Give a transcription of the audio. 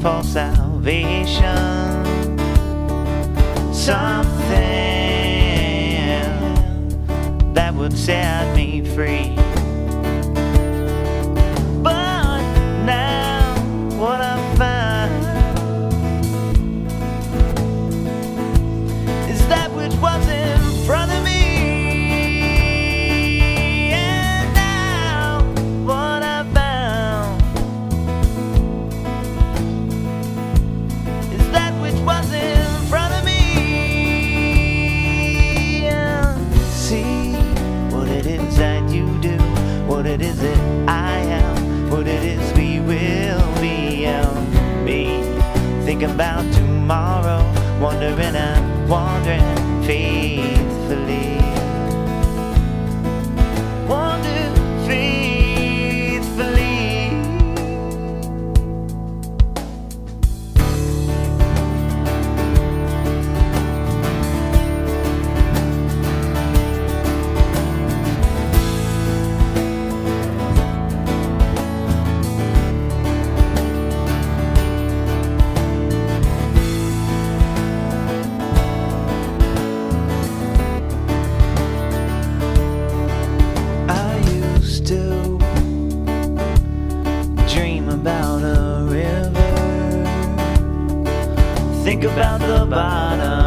for salvation, something that would set me free. But now what I find is that which was in front of me. What it is that I am, what it is we will be, me. Thinking about tomorrow, wondering and wandering faithfully. Wander faithfully. Think about the bottom